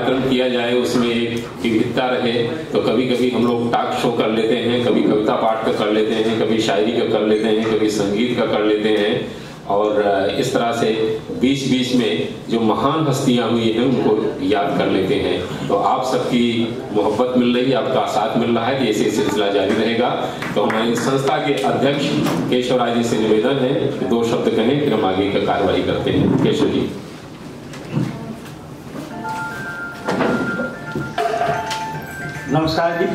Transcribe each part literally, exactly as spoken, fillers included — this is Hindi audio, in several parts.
कार्यक्रम किया जाए उसमें एक विविधता रहे। तो कभी कभी हम लोग टॉक शो कर लेते हैं, कभी कविता पाठ का कर लेते हैं, कभी शायरी का कर लेते हैं, कभी संगीत का कर लेते हैं, और इस तरह से बीच बीच में जो महान हस्तियां हुई हैं उनको याद कर लेते हैं। तो आप सबकी मोहब्बत मिल रही है, आपका साथ मिल रहा है कि ऐसे सिलसिला जारी रहेगा। तो हमारी संस्था के अध्यक्ष केशव राय जी से निवेदन है कि दो शब्द कहें, फिर हम आगे का कार्रवाई करते हैं। केशव जी। नमस्कार जी।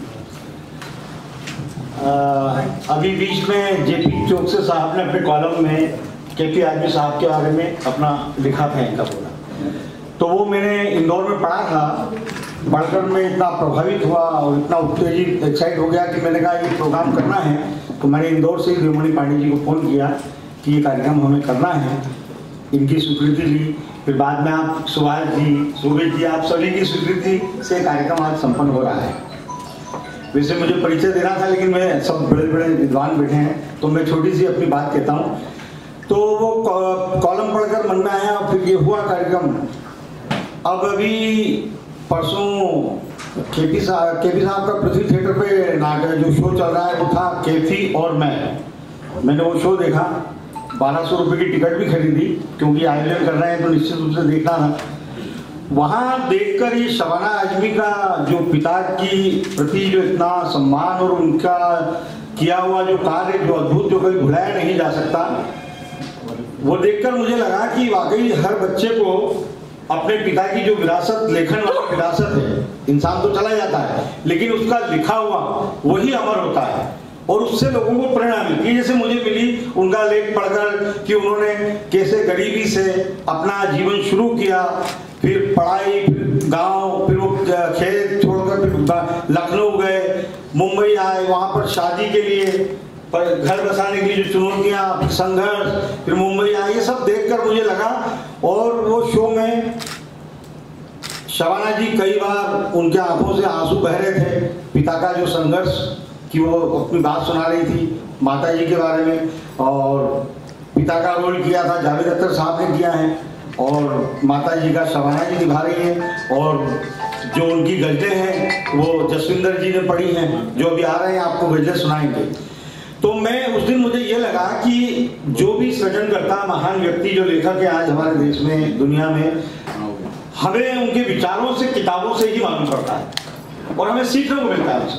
आ, अभी बीच में जेपी चौकसे साहब ने अपने कॉलम में केपी आदमी साहब के बारे में अपना लिखा था, इनका बोला, तो वो मैंने इंदौर में पढ़ा था। पढ़कर मैं इतना प्रभावित हुआ और इतना उत्तेजित एक्साइट हो गया कि मैंने कहा ये प्रोग्राम करना है। तो मैंने इंदौर से देवमणि पांडे जी को फ़ोन किया कि ये कार्यक्रम हमें करना है। इनकी स्वीकृति ली, फिर बाद में आप सुभाष जी, सूरज जी, आप सभी की स्वीकृति से कार्यक्रम आज संपन्न हो रहा है। वैसे मुझे परिचय देना था, लेकिन मैं सब बड़े बड़े विद्वान बैठे हैं, तो मैं छोटी सी अपनी बात कहता हूँ। तो वो कॉलम पढ़कर मन में आया, फिर ये हुआ कार्यक्रम। अब अभी परसों केपी साहब केपी साहब का पृथ्वी थिएटर पे नाटक जो शो चल रहा है वो था कैफी और मैं। मैंने वो शो देखा, बारह सौ रुपये की टिकट भी खरीदी, क्योंकि आयोजन कर रहे हैं तो निश्चित रूप से देखना था। वहाँ देखकर ये शबाना आजमी का जो पिता की प्रति जो इतना सम्मान और उनका किया हुआ जो कार्य, जो अद्भुत, जो कभी भुलाया नहीं जा सकता, वो देखकर मुझे लगा कि वाकई हर बच्चे को अपने पिता की जो विरासत, लेखन वाली विरासत है, इंसान तो चला जाता है लेकिन उसका लिखा हुआ वही अमर होता है और उससे लोगों को प्रेरणा मिलती है। जैसे मुझे मिली उनका लेख पढ़कर कि उन्होंने कैसे गरीबी से अपना जीवन शुरू किया, फिर पढ़ाई, फिर गांव, फिर वो खेत छोड़कर फिर लखनऊ गए, मुंबई आए, वहां पर शादी के लिए, पर घर बसाने के लिए जो चुनौतियां, संघर्ष, फिर मुंबई आए, ये सब देखकर मुझे लगा। और वो शो में शबाना जी कई बार उनके आंखों से आंसू बह रहे थे, पिता का जो संघर्ष कि वो अपनी बात सुना रही थी माता जी के बारे में, और पिता का रोल किया था जावेद अख्तर साहब ने किया है, और माता जी का शबाना जी निभा रही हैं, और जो उनकी गजलें हैं वो जसविंदर जी ने पढ़ी हैं, जो अभी आ रहे हैं आपको गजलें सुनाएंगे। तो मैं उस दिन मुझे ये लगा कि जो भी सृजन करता महान व्यक्ति, जो लेखक है आज हमारे देश में, दुनिया में, हमें उनके विचारों से, किताबों से ही मालूम पड़ता है और हमें सीखने को मिलता है उससे।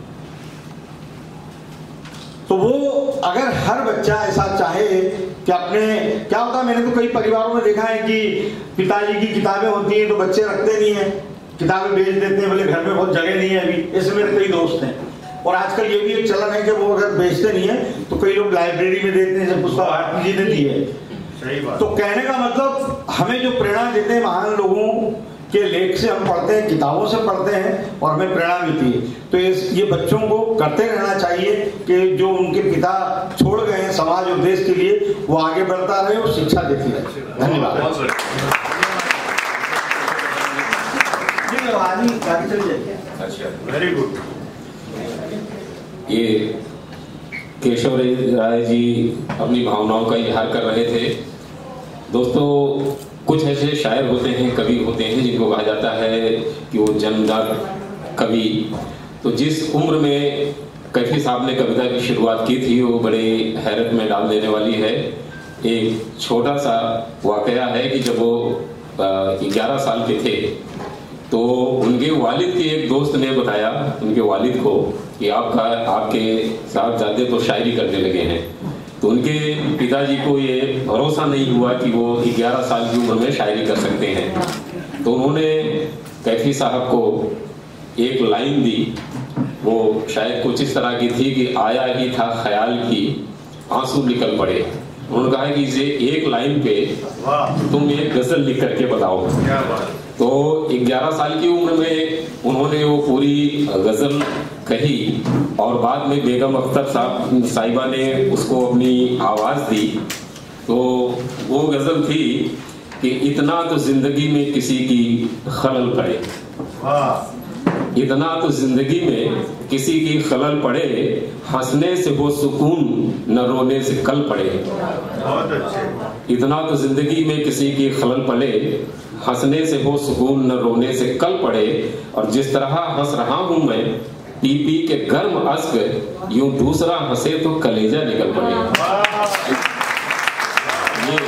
तो वो अगर हर बच्चा ऐसा चाहे कि अपने, क्या होता है, मैंने तो कई परिवारों में देखा है कि पिताजी की किताबें होती हैं तो बच्चे रखते नहीं है, किताबें बेच देते हैं, बोले घर में बहुत जगह नहीं है अभी। ऐसे मेरे कई दोस्त हैं। और आजकल ये भी एक चलन है कि वो अगर बेचते नहीं है तो कई लोग लाइब्रेरी में देते हैं, जब पुस्तक भारती जी ने दी है। सही बात। तो कहने का मतलब हमें जो प्रेरणा देते हैं महान लोगों के लेख से हम पढ़ते हैं, किताबों से पढ़ते हैं और हमें प्रेरणा मिलती है। तो ये बच्चों को करते रहना चाहिए कि जो उनके पिता छोड़ गए हैं समाज और देश के लिए, वो आगे बढ़ता रहे और शिक्षा देती रहे। धन्यवाद। Very good. ये केशव राय जी अपनी भावनाओं का इजहार कर रहे थे। दोस्तों, कुछ ऐसे शायर होते हैं, कवि होते हैं जिनको कहा जाता है कि वो जन्मदार कवि। तो जिस उम्र में कैफी साहब ने कविता की शुरुआत की थी वो बड़े हैरत में डाल देने वाली है। एक छोटा सा वाकया है कि जब वो ग्यारह साल के थे तो उनके वालिद के एक दोस्त ने बताया उनके वालिद को कि आपका आपके साहबजादे तो शायरी करने लगे हैं। तो उनके पिताजी को ये भरोसा नहीं हुआ कि वो ग्यारह साल की उम्र में शायरी कर सकते हैं। तो उन्होंने कैफी साहब को एक लाइन दी। वो शायद कुछ इस तरह की थी कि आया ही था ख्याल की आंसू निकल पड़े। उन्होंने कहा कि इसे एक लाइन पे तुम एक गजल लिख करके बताओ। तो ग्यारह साल की उम्र में उन्होंने वो पूरी गजल कही और बाद में बेगम अख्तर साहब साहिबा ने उसको अपनी आवाज दी। तो वो गजल थी कि इतना तो जिंदगी में किसी की खलल पड़े, इतना तो जिंदगी में किसी की खलल पड़े, हंसने से हो सुकून न रोने से कल पड़े। बहुत अच्छे। इतना तो जिंदगी में किसी की खलल पड़े, हंसने से हो सुकून न रोने से कल पड़े, और जिस तरह हंस रहा हूं मैं पी पी के गर्म अश्क, यूं दूसरा हंसे तो कलेजा निकल पड़े। ये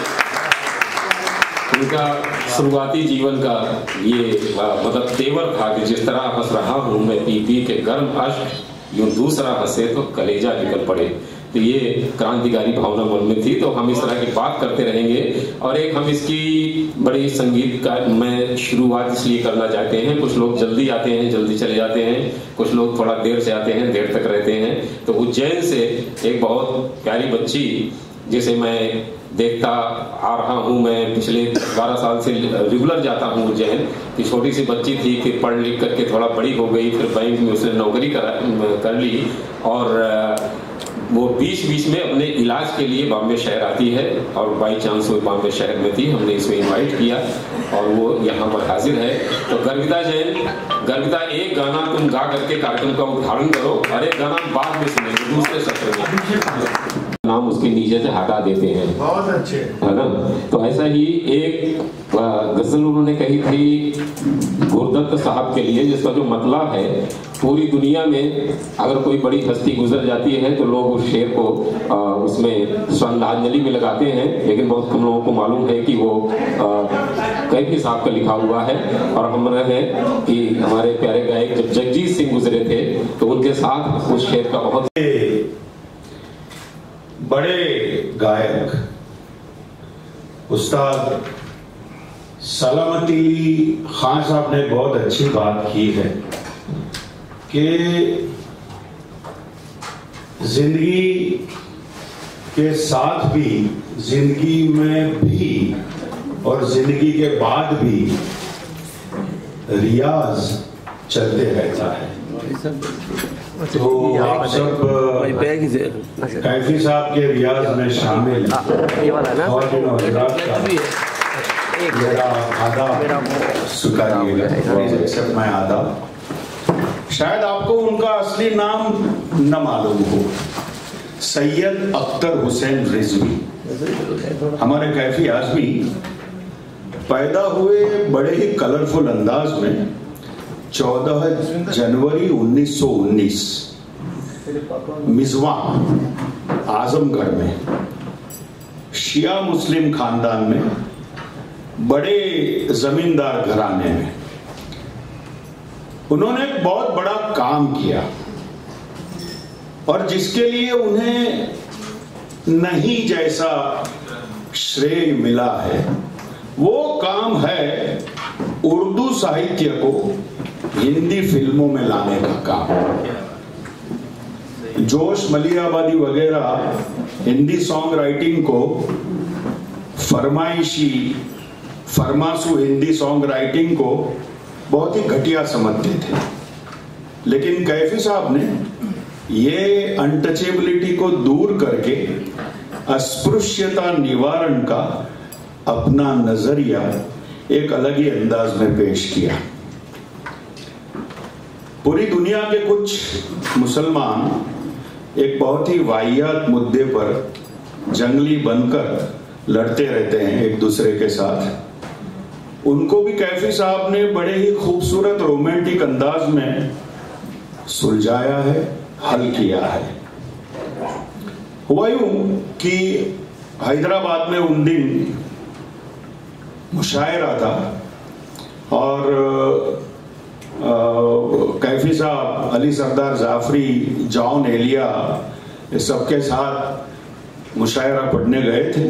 उनका शुरुआती जीवन का ये मतलब तेवर था कि जिस तरह हंस रहा हूं मैं पी पी के गर्म अश्क, यूं दूसरा हंसे तो कलेजा निकल पड़े। तो ये क्रांतिकारी भावना मन में थी, तो हम इस तरह की बात करते रहेंगे। और एक हम इसकी बड़ी संगीत का मैं शुरुआत इसलिए करना चाहते हैं, कुछ लोग जल्दी आते हैं जल्दी चले जाते हैं, कुछ लोग थोड़ा देर से आते हैं देर तक रहते हैं। तो उज्जैन से एक बहुत प्यारी बच्ची जिसे मैं देखता आ रहा हूं, मैं पिछले बारह साल से रेगुलर जाता हूं उज्जैन, कि छोटी सी बच्ची थी, फिर पढ़ लिख करके थोड़ा बड़ी हो गई, फिर बैंक में उसने नौकरी कर, कर ली, और वो बीच बीच में अपने इलाज के लिए बॉम्बे शहर आती है, और बाई चांस वो बॉम्बे शहर में थी, हमने इसको इनवाइट किया और वो यहाँ पर हाजिर है। तो गर्विता जैन, गर्विता एक गाना तुम गा करके कार्यक्रम का उद्घाटन करो, और एक गाना बाद में सुनेंगे दूसरे सत्र में, नाम उसके नीचे से हटा देते हैं। बहुत अच्छे, है ना। तो ऐसा ही एक गजल उन्होंने कही थी गुरदत्त साहब के लिए, जिसका जो मतलब है पूरी दुनिया में अगर कोई बड़ी हस्ती गुजर जाती है तो लोग उस शेर को आ, उसमें श्रद्धांजलि में लगाते हैं, लेकिन बहुत कम लोगों को मालूम है कि वो कैफी साहब का लिखा हुआ है। और हम रहे हैं कि हमारे प्यारे गायक जब जगजीत सिंह गुजरे थे तो उनके साथ उस शेर का बहुत बड़े गायक उस्ताद सलामती खान साहब ने बहुत अच्छी बात की है कि जिंदगी के साथ भी, जिंदगी में भी और जिंदगी के बाद भी रियाज चलते रहता है। तो आप सब कैफी साहब के रियाज में शामिल और मेरा आदाब स्वीकारिएगा, प्लीज एक्सेप्ट माय आदाब। शायद आपको उनका असली नाम न मालूम हो, सैयद अख्तर हुसैन रिजवी हमारे कैफी आजमी पैदा हुए बड़े ही कलरफुल अंदाज में चौदह जनवरी उन्नीस सौ उन्नीस मिज़वान आजमगढ़ में शिया मुस्लिम खानदान में बड़े जमींदार घराने में। उन्होंने एक बहुत बड़ा काम किया और जिसके लिए उन्हें नहीं जैसा श्रेय मिला है, वो काम है उर्दू साहित्य को हिंदी फिल्मों में लाने का काम। जोश मलियाबादी वगैरह हिंदी सॉन्ग राइटिंग को फरमाइशी फरमासू हिंदी सॉन्ग राइटिंग को बहुत ही घटिया समझते थे, लेकिन कैफी साहब ने ये अनटचेबिलिटी को दूर करके अस्पृश्यता निवारण का अपना नजरिया एक अलग ही अंदाज में पेश किया। पूरी दुनिया के कुछ मुसलमान एक बहुत ही वाहियात मुद्दे पर जंगली बनकर लड़ते रहते हैं एक दूसरे के साथ। उनको भी कैफी साहब ने बड़े ही खूबसूरत रोमांटिक अंदाज में सुलझाया है, हल किया है। हुआ यूं कि हैदराबाद में उन दिन मुशायरा था और कैफी साहब, अली सरदार जाफरी, जॉन एलिया, ये सबके साथ मुशायरा पढ़ने गए थे।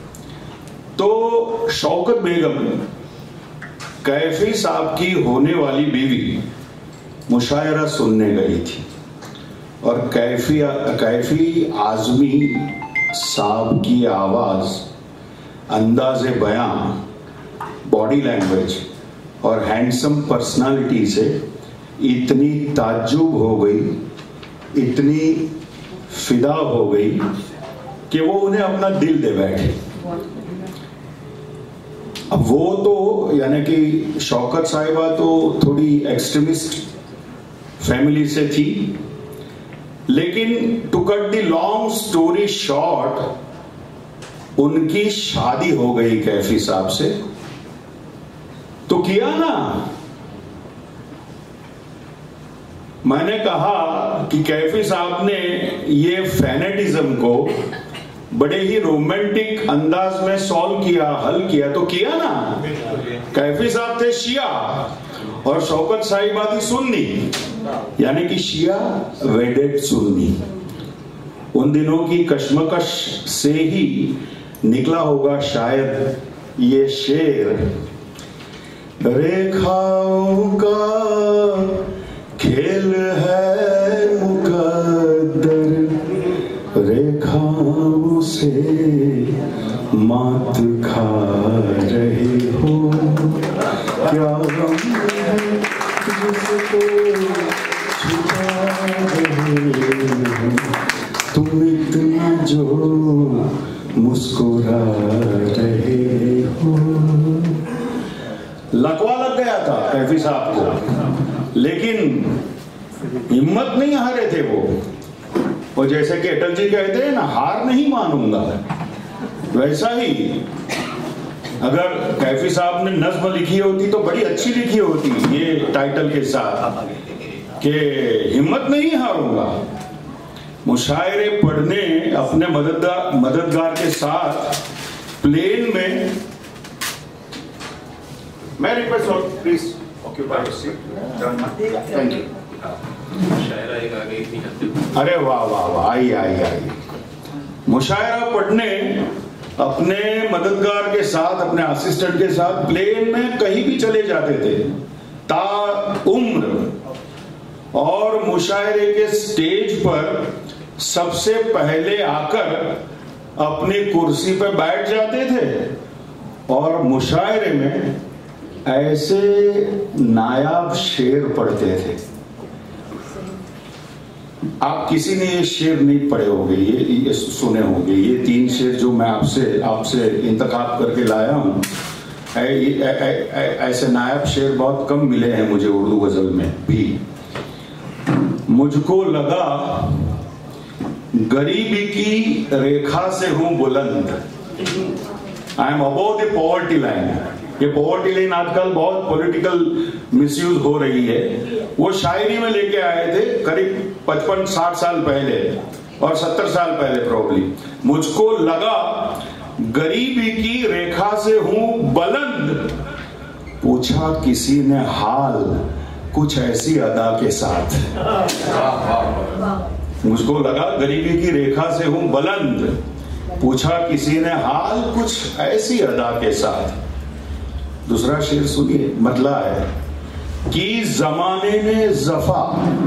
तो शौकत बेगम कैफी साहब की होने वाली बीवी मुशायरा सुनने गई थी और कैफी कैफी आजमी साहब की आवाज, अंदाज़े बयान, बॉडी लैंग्वेज और हैंडसम पर्सनालिटी से इतनी ताज्जुब हो गई, इतनी फिदा हो गई कि वो उन्हें अपना दिल दे बैठे। अब वो तो यानी कि शौकत साहिबा तो थोड़ी एक्सट्रीमिस्ट फैमिली से थी, लेकिन to cut the long story short, उनकी शादी हो गई कैफी साहब से, तो किया ना। मैंने कहा कि कैफी साहब ने ये फैनेटिज्म को बड़े ही रोमांटिक अंदाज में सॉल्व किया, हल किया, तो किया ना। कैफी साहब थे शिया और शौकत साहिबादी सुन्नी, यानी कि शिया वेडेड सुन्नी। उन दिनों की कश्मकश से ही निकला होगा शायद ये शेर, रेखाओं का खेल है मुकद्दर, रेखाओं से मात खा रहे हो, क्या गम है जिसको छुपा रहे हो, तुम इतना जो मुस्कुरा रहे हो। लकवा लग गया था कैफी साहब को, लेकिन हिम्मत नहीं हारे थे वो। और जैसे कि अटल जी कहते हैं ना, हार नहीं मानूंगा, वैसा ही अगर कैफी साहब ने नज्म लिखी होती तो बड़ी अच्छी लिखी होती ये टाइटल के साथ कि हिम्मत नहीं हारूंगा। मुशायरे पढ़ने अपने मददगार मददगार के साथ प्लेन में, मैं request please occupy your seat, thank you. अरे वाह वाह वाह, आइए आइए आइए। मुशायरा पढ़ने अपने मददगार के साथ, अपने असिस्टेंट के साथ प्लेन में कहीं भी चले जाते थे ता उम्र, और मुशायरे के स्टेज पर सबसे पहले आकर अपनी कुर्सी पर बैठ जाते थे और मुशायरे में ऐसे नायाब शेर पढ़ते थे। आप किसी ने ये शेर नहीं पढ़े होंगे, ये, ये सुने होंगे। ये तीन शेर जो मैं आपसे आपसे इंतखाब करके लाया हूं, ऐ, ऐ, ऐ, ऐसे नायाब शेर बहुत कम मिले हैं मुझे उर्दू गजल में भी। मुझको लगा गरीबी की रेखा से हूं बुलंद, I am above the poverty line. ये पॉवर्टी लाइन आजकल बहुत पॉलिटिकल मिसयूज हो रही है। वो शायरी में लेके आए थे करीब पचपन साठ साल पहले और सत्तर साल पहले प्रॉब्ली। मुझको लगा गरीबी की रेखा से हूं बुलंद, पूछा किसी ने हाल कुछ ऐसी अदा के साथ। मुझको लगा गरीबी की रेखा से हूं बुलंद, पूछा किसी ने हाल कुछ ऐसी अदा के साथ। दूसरा शेर सुनिए, मतला है कि जमाने ने जफा,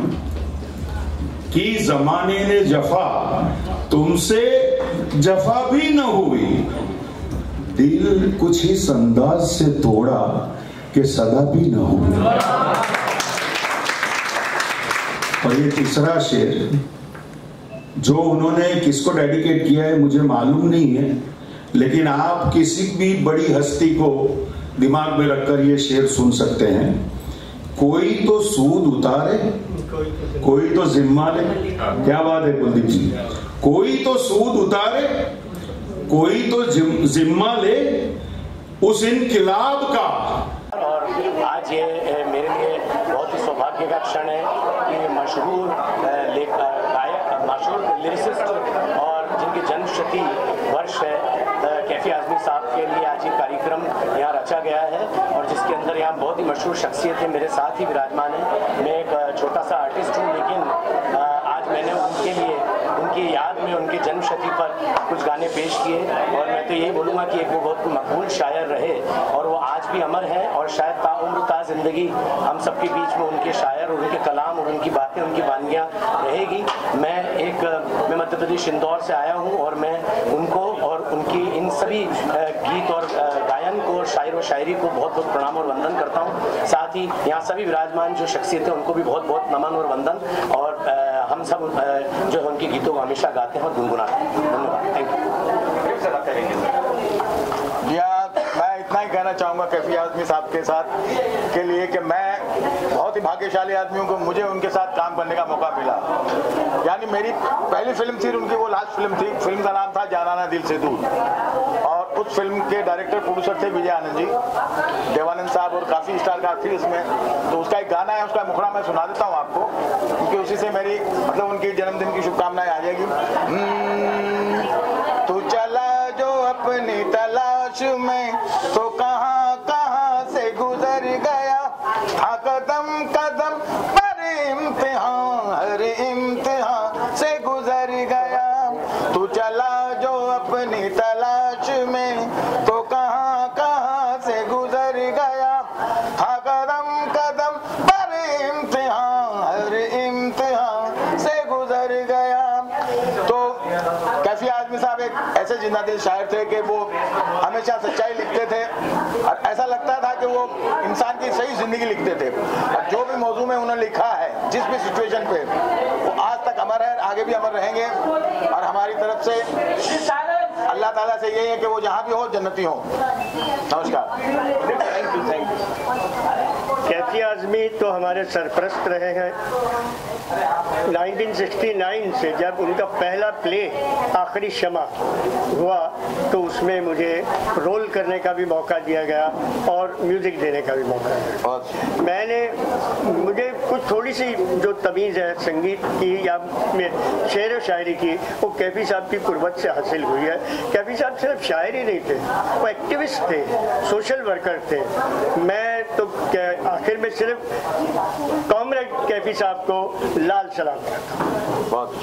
कि जमाने ने जफा, तुमसे जफा भी न हुई, दिल कुछ इस अंदाज से तोड़ा कि सदा भी न हुई। और ये तीसरा शेर जो उन्होंने किसको डेडिकेट किया है मुझे मालूम नहीं है, लेकिन आप किसी भी बड़ी हस्ती को दिमाग में रखकर ये शेर सुन सकते हैं। कोई तो सूद उतारे, कोई तो जिम्मा ले। क्या बात है कुलदीप जी, कोई तो सूद उतारे, कोई तो जिम्मा ले उस इनकिलाब का। और आज ये मेरे लिए बहुत ही सौभाग्य का क्षण है कि मशहूर गायक, मशहूर लिरिसिस्ट और जिनकी जन्मशती वर्ष है कैफी आजमी साहब के लिए आज ये कार्यक्रम यहाँ रचा गया है, और जिसके अंदर यहाँ बहुत ही मशहूर शख्सियतें मेरे साथ ही विराजमान है। मैं एक छोटा सा आर्टिस्ट हूँ, लेकिन आज मैंने उनके लिए, उनकी याद में, उनकी जन्मशती पर कुछ गाने पेश किए। और मैं तो यही बोलूँगा कि एक वो बहुत मकबूल शायर रहे और वो आज भी अमर हैं, और शायद ताउम्र ता जिंदगी हम सबके बीच में उनके शायर और उनके कलाम और उनकी बातें, उनकी वानियाँ रहेगी। मैं एक मैं मध्य प्रदेश इंदौर से आया हूँ, और मैं उनको और उनकी इन सभी गीत और गायन को और शायर व शायरी को बहुत बहुत प्रणाम और वंदन करता हूँ। साथ ही यहाँ सभी विराजमान जो शख्सियतें उनको भी बहुत बहुत नमन और वंदन, और हम सब जो उनके गीतों को हमेशा गाते हैं और गुनगुनाते हैं। धन्यवाद, थैंक यू। या मैं इतना ही कहना कहना चाहूँगा कैफी आज़मी साहब के साथ के लिए कि मैं बहुत ही भाग्यशाली आदमी हूँ कि मुझे उनके साथ काम करने का मौका मिला। यानी मेरी पहली फिल्म थी उनकी, वो लास्ट फिल्म थी, फिल्म का नाम था जाना ना दिल से दूर, और उस फिल्म के डायरेक्टर प्रोड्यूसर थे विजय आनंद जी, देवानंद साहब और काफ़ी स्टार कास्ट थी उसमें। तो उसका एक गाना है, उसका मुखड़ा मैं सुना देता हूँ आपको, क्योंकि उसी से मेरी मतलब उनकी जन्मदिन की शुभकामनाएं आ जाएगी। तू चला जो अपनी तलाश में, तो कहाँ कहाँ से गुजर गया, हाँ कदम कदम पर इम्तिहान, हर इम्तिहान से गुजर गया। तू चला जो अपनी तलाश में, तो कहाँ कहाँ से गुजर गया, हाँ कदम कदम पर इम्तिहान, हर इम्तिहान से गुजर गया। तो कैफी आज़मी साहब एक ऐसे जिंदा दिल शायर थे कि वो हमेशा सच्चाई लिखते थे, और ऐसा लगता था कि वो इंसान की सही जिंदगी लिखते थे। और जो भी मौजू में उन्होंने लिखा है, जिस भी सिचुएशन पे, वो आज तक अमर है, आगे भी अमर रहेंगे। और हमारी तरफ से अल्लाह ताला से यही है कि वो जहाँ भी हो जन्नती हो। नमस्कार। Thank you thank you. Kaifi Azmi तो हमारे सरपरस्त रहे हैं। उन्नीस सौ उनहत्तर से जब उनका पहला प्ले आखिरी शमा हुआ, तो उसमें मुझे रोल करने का भी मौका दिया गया और म्यूज़िक देने का भी मौका दिया। मैंने मुझे कुछ थोड़ी सी जो तमीज़ है संगीत की या में शेर व शायरी की, वो कैफी साहब की कुर्बत से हासिल हुई है। कैफी साहब सिर्फ शायर ही नहीं थे, वो एक्टिविस्ट थे, सोशल वर्कर थे। मैं तो आखिर में सिर्फ कॉमरेड कैफी साहब को लाल सलाम करता हूँ। बहुत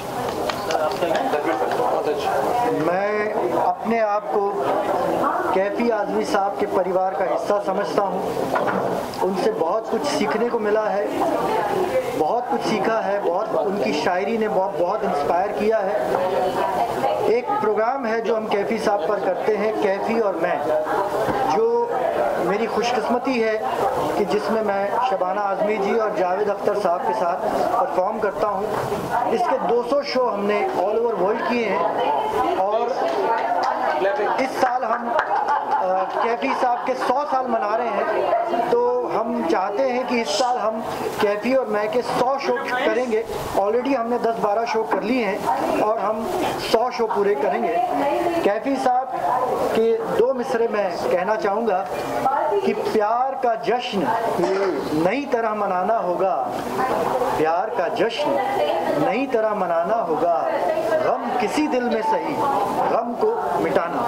मैं अपने आप को कैफी आज़मी साहब के परिवार का हिस्सा समझता हूँ। उनसे बहुत कुछ सीखने को मिला है, बहुत कुछ सीखा है, बहुत उनकी शायरी ने बहुत बहुत इंस्पायर किया है। एक प्रोग्राम है जो हम कैफी साहब पर करते हैं, कैफी और मैं, जो मेरी खुशकिस्मती है कि जिसमें मैं शबाना आज़मी जी और जावेद अख्तर साहब के साथ परफॉर्म करता हूँ। इसके दो सौ शो हमने ऑल ओवर वर्ल्ड किए हैं, और इस साल हम कैफी साहब के सौ साल मना रहे हैं। तो हम चाहते हैं कि इस साल हम कैफी और मैं के सौ शो करेंगे। ऑलरेडी हमने दस बारह शो कर लिए हैं और हम सौ शो पूरे करेंगे। कैफी साहब के दो मिसरे मैं कहना चाहूँगा कि प्यार का जश्न नई तरह मनाना होगा, प्यार का जश्न नई तरह मनाना होगा, गम किसी दिल में सही, गम को मिटाना।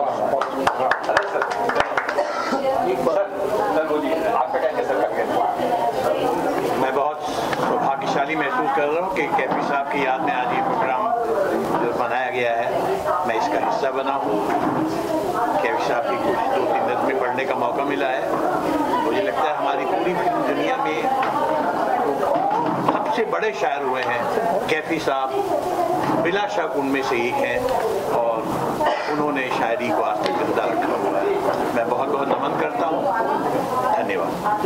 मैं बहुत सौभाग्यशाली महसूस कर रहा हूँ कि कैफी साहब की याद में आज ये प्रोग्राम जो बनाया गया है, मैं इसका हिस्सा बना हूँ। कैफी साहब की कुछ दो तीन नज़्में पढ़ने का मौका मिला है। मुझे लगता है हमारी पूरी फिल्म दुनिया में सबसे बड़े शायर हुए हैं कैफी साहब, बिला शक उनमें से एक हैं, और उन्होंने शायरी को आज तक जिंदा रखा हुआ है। मैं बहुत बहुत नमन करता हूँ। धन्यवाद। मैं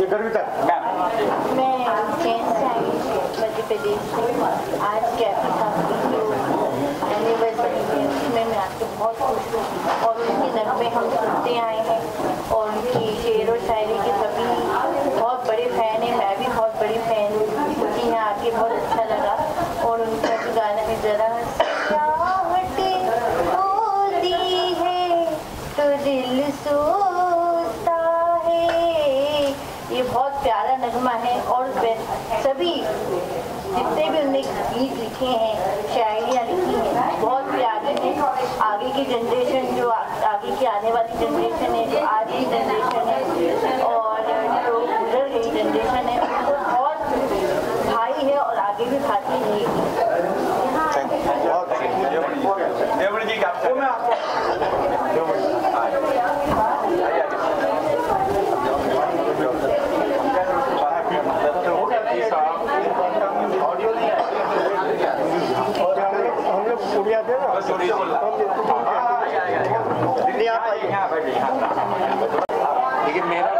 जैन से आई मध्य प्रदेश से। आज कैफी साहब की जो एनिवर्सरी है उसमें मैं आपसे बहुत खुश हूँ, और उनकी नगमे हम सुनते आए हैं, और उनकी शेर और शायरी के सभी बहुत बड़े फ़ैन हैं। मैं भी बहुत बड़ी फ़ैन उनकी यहाँ आके बहुत अच्छा लगा। और उनका जो गाना है ज़रा होती है तो दिल सोचता है, ये बहुत प्यारा नगमा है। और सभी जितने भी उन्होंने गीत लिखे हैं, शायरियाँ लिखी हैं, बहुत प्यारे हैं। आगे की जनरेशन जो आगे की आने वाली जनरेशन है, जो आज की जनरेशन है और जो गुजर गई जनरेशन है, उनको बहुत भाई है और आगे भी भाती रहेगी। देखिए, मेरा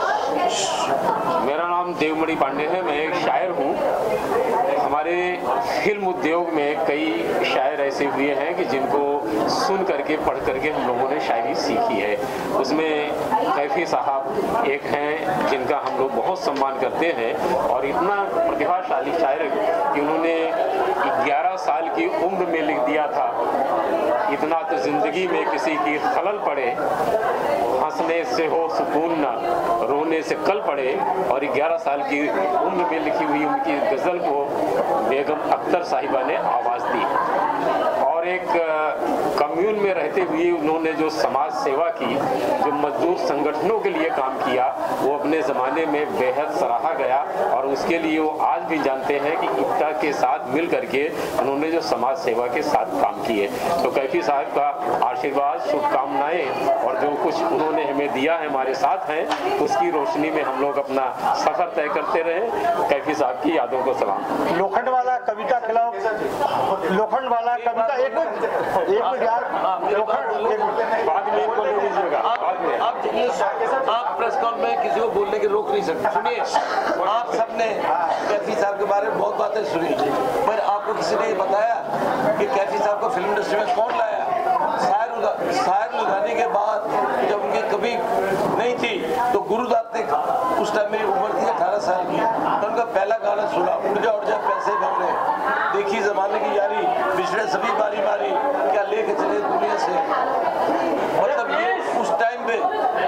मेरा नाम देवमणि पांडे है। मैं एक शायर हूँ। हमारे फिल्म उद्योग में कई शायर ऐसे हुए हैं कि जिनको सुन करके पढ़ करके हम लोगों ने शायरी सीखी है। उसमें कैफी साहब एक हैं जिनका हम लोग बहुत सम्मान करते हैं और इतना प्रतिभाशाली शायर कि उन्होंने ग्यारह साल की उम्र में लिख दिया था, इतना तो जिंदगी में किसी की खलल पड़े, हंसने से हो सुकून ना, रोने से कल पड़े। और ग्यारह साल की उम्र में लिखी हुई उनकी गज़ल को बेगम अख्तर साहिबा ने आवाज़ दी। और एक कम्यून में रहते हुए उन्होंने जो समाज सेवा की, जो मजदूर संगठनों के लिए काम किया, वो अपने ज़माने में बेहद सराहा गया और उसके लिए वो आज भी जानते हैं कि इफ्ता के साथ मिल करके उन्होंने जो समाज सेवा के साथ काम किए। तो कैफी साहब का आशीर्वाद, शुभकामनाएं और जो कुछ उन्होंने हमें दिया है, हमारे साथ हैं, उसकी रोशनी में हम लोग अपना सफ़र तय करते रहे। कैफी साहब की यादों को सलाम। लोखंड वाला कविता क्लब, लोखंड वाला कविता एक मिनट एक मिनट यार, लोखंड एक मिनट बाद में इनको ले लीजिएगा। बाद में आप आप प्रेस कॉन में किसी को बोलने के रोक नहीं सकते। सुनिए, आप सबने कैफी साहब के बारे में बहुत बातें सुनी, पर आपको किसी ने बताया कि कैफी साहब को फिल्म इंडस्ट्री में कौन लाया? शायर शायर लुधियाने के बाद जब उनकी कभी नहीं थी तो गुरुदत्त ने, उस टाइम मेरी उम्र थी अठारह साल की, तो उनका पहला गाना सुना, उड़ जा उड़ जा पैसे भवरे, देखी जमाने की यारी, बिछड़े सभी बारी बारी, क्या लेके चले दुनिया से। मतलब ये उस टाइम पे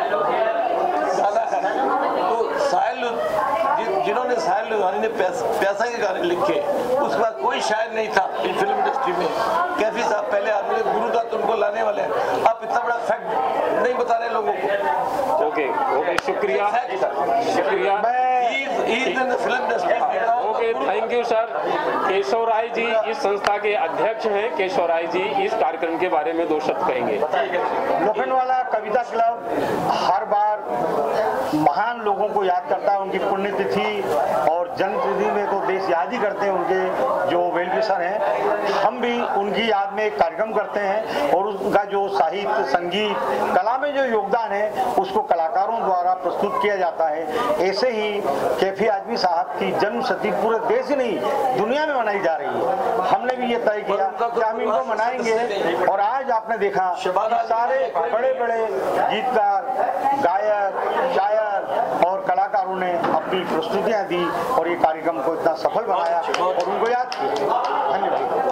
गाना है। तो साहिल जिन्होंने साहिल लुधियानी ने पैसा के गाने लिखे, उसके बाद कोई शायर नहीं था इन फिल्म इंडस्ट्री में। कैफी साहब पहले आदमी थे, गुरुदत्त उनको लाने वाले हैं। आप इतना बड़ा फैक्ट नहीं बता रहे लोगों को। ओके ओके, शुक्रिया शुक्रिया। Film industry okay, thank you sir. Keshav Rai ji इस संस्था के अध्यक्ष हैं। केशव राय जी इस कार्यक्रम के बारे में दो शब्द कहेंगे। लोखंड वाला कविता क्लब हर बार महान लोगों को याद करता है, उनकी पुण्यतिथि और जन्मतिथि में तो देश याद ही करते हैं उनके जो वेल विशर हैं। हम भी उनकी याद में एक कार्यक्रम करते हैं और उनका जो साहित्य, संगीत, कला में जो योगदान है उसको कलाकारों द्वारा प्रस्तुत किया जाता है। ऐसे ही कैफी आजमी साहब की जन्म शती पूरे देश ही नहीं दुनिया में मनाई जा रही है। हमने भी ये तय किया कि हम इनको मनाएंगे और आज आपने देखा सारे बड़े बड़े गीतकार, गायक, शायर और कलाकारों ने अपनी प्रस्तुतियां दी और ये कार्यक्रम को इतना सफल बनाया और उनको याद किया। धन्यवाद।